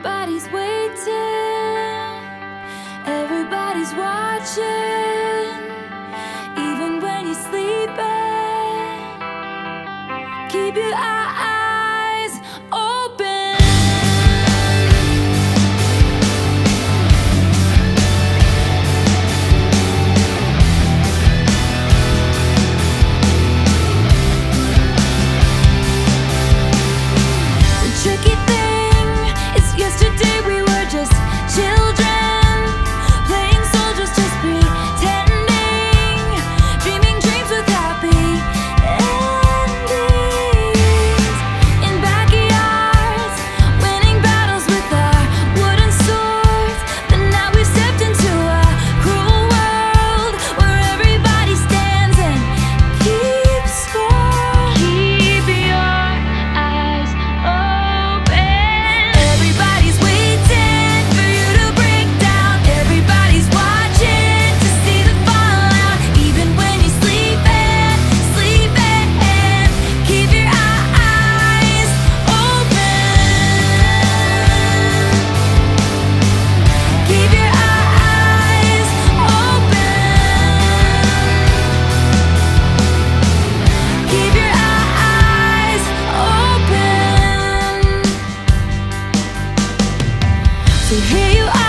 Everybody's waiting, everybody's watching. Even when you're sleeping, keep your eyes open. The tricky thing is yesterday we were just children, playing soldiers, just pretending, dreaming dreams with happy endings. In backyards, winning battles with our wooden swords. But now we've stepped into a cruel world where everybody stands and keeps score. Keep your eyes open. Everybody's waiting for you to break down. Everybody's watching to see the fallout. Even when you're sleeping, keep your eyes open. Keep your eyes open. Keep your eyes open. So here you are.